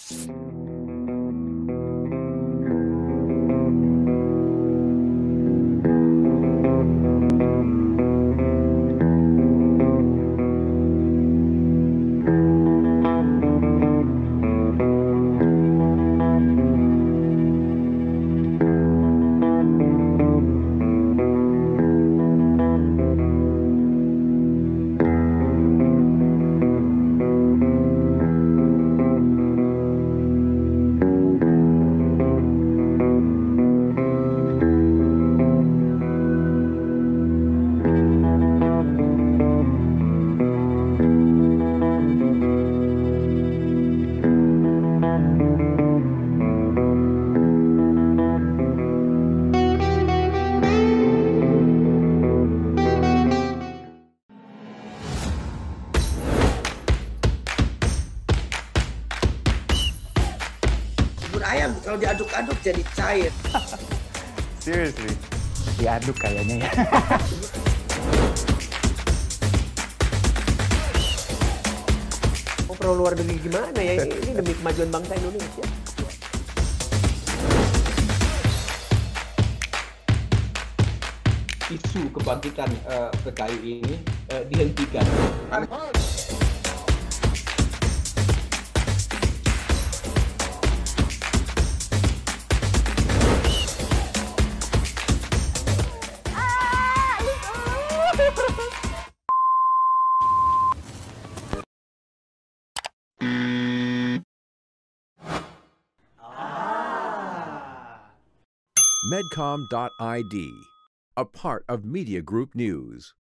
Bubur ayam kalau diaduk-aduk jadi cair. Seriously? Diaduk kayaknya ya. Oh, perlu luar negeri gimana ya? Ini demi kemajuan bangsa Indonesia. Isu kebangkitan PKI ini dihentikan. Medcom.id, a part of Media Group News.